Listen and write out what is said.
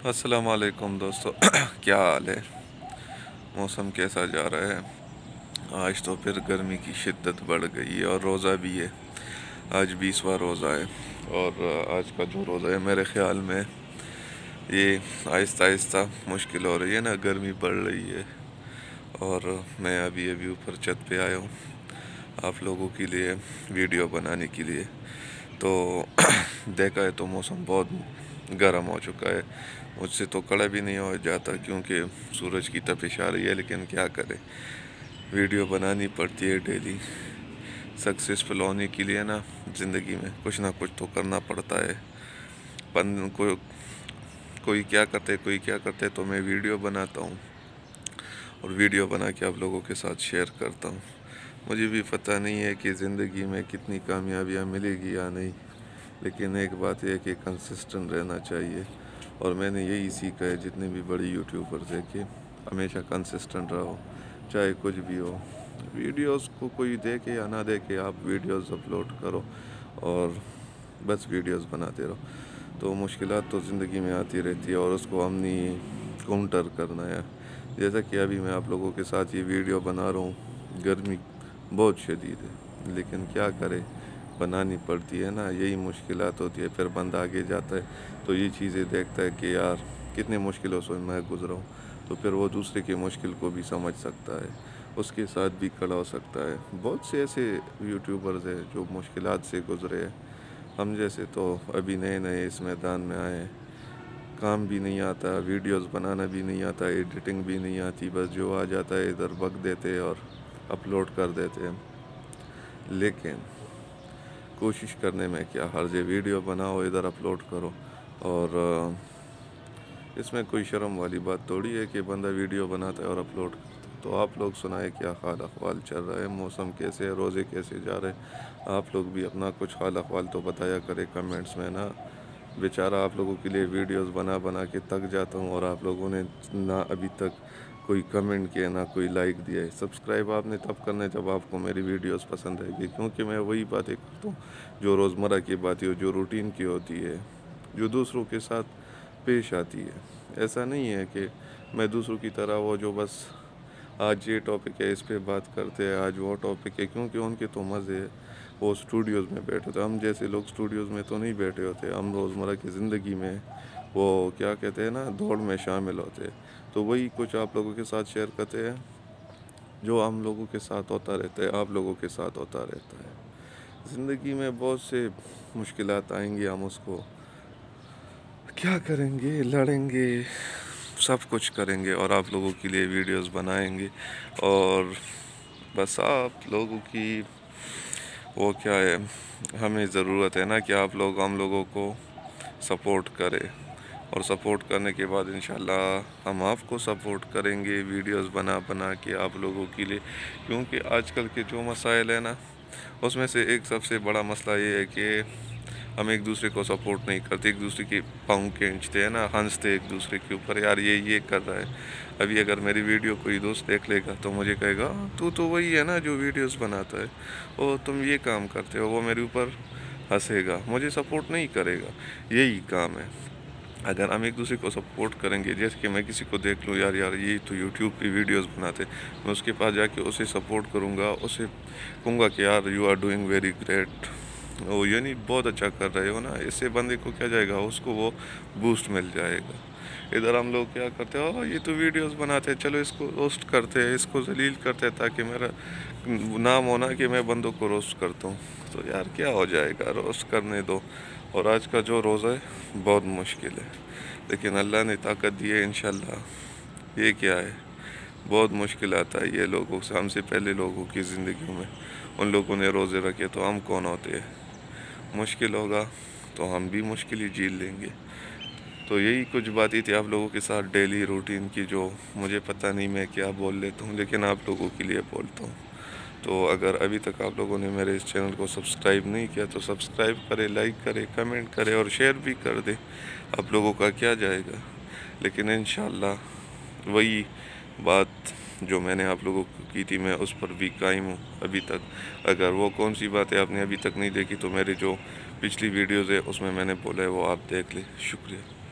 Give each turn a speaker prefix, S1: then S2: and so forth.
S1: अस्सलाम वालेकुम दोस्तों। क्या हाल है? मौसम कैसा जा रहा है? आज तो फिर गर्मी की शिद्दत बढ़ गई है और रोज़ा भी है। आज 20वां रोज़ा है और आज का जो रोज़ा है मेरे ख़्याल में ये आहिस्ता आहिस्ता मुश्किल हो रही है ना, गर्मी बढ़ रही है। और मैं अभी अभी ऊपर छत पे आया हूँ आप लोगों के लिए वीडियो बनाने के लिए। तो देखा है तो मौसम बहुत गर्म हो चुका है। मुझसे तो खड़ा भी नहीं हो जाता क्योंकि सूरज की तपिश आ रही है, लेकिन क्या करें, वीडियो बनानी पड़ती है डेली। सक्सेसफुल होने के लिए ना ज़िंदगी में कुछ ना कुछ तो करना पड़ता है। कोई क्या करते तो मैं वीडियो बनाता हूँ और वीडियो बना के आप लोगों के साथ शेयर करता हूँ। मुझे भी पता नहीं है कि ज़िंदगी में कितनी कामयाबियाँ मिलेगी या नहीं, लेकिन एक बात यह है कि कंसिस्टेंट रहना चाहिए। और मैंने यही सीखा है जितने भी बड़े यूट्यूबर्स हैं कि हमेशा कंसिस्टेंट रहो, चाहे कुछ भी हो। वीडियोस को कोई देखे या ना देखे, आप वीडियोस अपलोड करो और बस वीडियोस बनाते रहो। तो मुश्किलात तो ज़िंदगी में आती रहती है और उसको हमने काउंटर करना है। जैसा कि अभी मैं आप लोगों के साथ ये वीडियो बना रहा हूँ, गर्मी बहुत शदीद है, लेकिन क्या करे, बनानी पड़ती है ना, यही मुश्किलात होती है। फिर बंदा आगे जाता है तो ये चीज़ें देखता है कि यार कितनी मुश्किलों से मैं गुज़रा हूँ, तो फिर वो दूसरे की मुश्किल को भी समझ सकता है, उसके साथ भी खड़ा हो सकता है। बहुत से ऐसे यूट्यूबर्स हैं जो मुश्किलात से गुज़रे हैं। हम जैसे तो अभी नए नए इस मैदान में आए हैं, काम भी नहीं आता, वीडियोस बनाना भी नहीं आता, एडिटिंग भी नहीं आती, बस जो आ जाता है इधर बक देते हैं और अपलोड कर देते हैं। लेकिन कोशिश करने में क्या हर्ज है, वीडियो बनाओ इधर अपलोड करो। और इसमें कोई शर्म वाली बात थोड़ी है कि बंदा वीडियो बनाता है और अपलोड करता है। तो आप लोग सुनाए क्या हाल अहवाल चल रहा है, मौसम कैसे है, रोज़े कैसे जा रहे हैं? आप लोग भी अपना कुछ हाल अहवाल तो बताया करें कमेंट्स में ना। बेचारा आप लोगों के लिए वीडियोस बना बना के थक जाता हूँ और आप लोगों ने ना अभी तक कोई कमेंट किया, ना कोई लाइक दिया है। सब्सक्राइब आपने तब करना है जब आपको मेरी वीडियोस पसंद आएगी, क्योंकि मैं वही बातें करता हूँ जो रोज़मर्रा की बातें हो, जो रूटीन की होती है, जो दूसरों के साथ पेश आती है। ऐसा नहीं है कि मैं दूसरों की तरह वो जो बस आज ये टॉपिक है इस पे बात करते हैं, आज वो टॉपिक है, क्योंकि उनके तो मज़े है, वो स्टूडियोज़ में बैठे होते। हम जैसे लोग स्टूडियोज़ में तो नहीं बैठे होते, हम रोज़मर्रा की ज़िंदगी में वो क्या कहते हैं ना, दौड़ में शामिल होते हैं। तो वही कुछ आप लोगों के साथ शेयर करते हैं जो हम लोगों के साथ होता रहता है, आप लोगों के साथ होता रहता है। ज़िंदगी में बहुत से मुश्किलात आएंगी, हम उसको क्या करेंगे, लड़ेंगे, सब कुछ करेंगे और आप लोगों के लिए वीडियोस बनाएंगे। और बस आप लोगों की वो क्या है, हमें ज़रूरत है ना कि आप लोग हम लोगों को सपोर्ट करें। और सपोर्ट करने के बाद इंशाल्लाह हम आपको सपोर्ट करेंगे वीडियोस बना बना के आप लोगों के लिए। क्योंकि आजकल के जो मसाइल है ना, उसमें से एक सबसे बड़ा मसला ये है कि हम एक दूसरे को सपोर्ट नहीं करते, एक दूसरे की पाँव खींचते हैं ना, हंसते एक दूसरे के ऊपर, यार ये कर रहा है। अभी अगर मेरी वीडियो कोई दोस्त देख लेगा तो मुझे कहेगा, तू तो वही है ना जो वीडियोस बनाता है, ओ तुम ये काम करते हो, वो मेरे ऊपर हंसेगा, मुझे सपोर्ट नहीं करेगा। यही काम है। अगर हम एक दूसरे को सपोर्ट करेंगे, जैसे कि मैं किसी को देख लूँ, यार ये तो यूट्यूब पे वीडियोस बनाते, मैं उसके पास जाके उसे सपोर्ट करूँगा, उसे कहूँगा कि यार you are doing very great, ओ यानी बहुत अच्छा कर रहे हो ना। इससे बंदे को क्या जाएगा, उसको वो बूस्ट मिल जाएगा। इधर हम लोग क्या करते हैं, ये तो वीडियोस बनाते हैं, चलो इसको रोस्ट करते हैं, इसको जलील करते हैं ताकि मेरा नाम होना कि मैं बंदों को रोस्ट करता हूँ। तो यार क्या हो जाएगा, रोस्ट करने दो। और आज का जो रोज़ा है बहुत मुश्किल है, लेकिन अल्लाह ने ताकत दी है इंशाल्लाह। ये क्या है, बहुत मुश्किल आता है ये लोगों से, हमसे पहले लोगों की ज़िंदगी में। उन लोगों ने रोज़े रखे तो हम कौन होते हैं? मुश्किल होगा तो हम भी मुश्किल ही झेल लेंगे। तो यही कुछ बातें थी आप लोगों के साथ डेली रूटीन की, जो मुझे पता नहीं मैं क्या बोल लेता हूँ, लेकिन आप लोगों के लिए बोलता हूँ। तो अगर अभी तक आप लोगों ने मेरे इस चैनल को सब्सक्राइब नहीं किया तो सब्सक्राइब करें, लाइक करें, कमेंट करें और शेयर भी कर दें। आप लोगों का क्या जाएगा। लेकिन इंशाल्लाह वही बात जो मैंने आप लोगों को की थी, मैं उस पर भी कायम हूँ अभी तक। अगर वो कौन सी बातें आपने अभी तक नहीं देखी तो मेरे जो पिछली वीडियोज़ है उसमें मैंने बोला है, वो आप देख लें। शुक्रिया।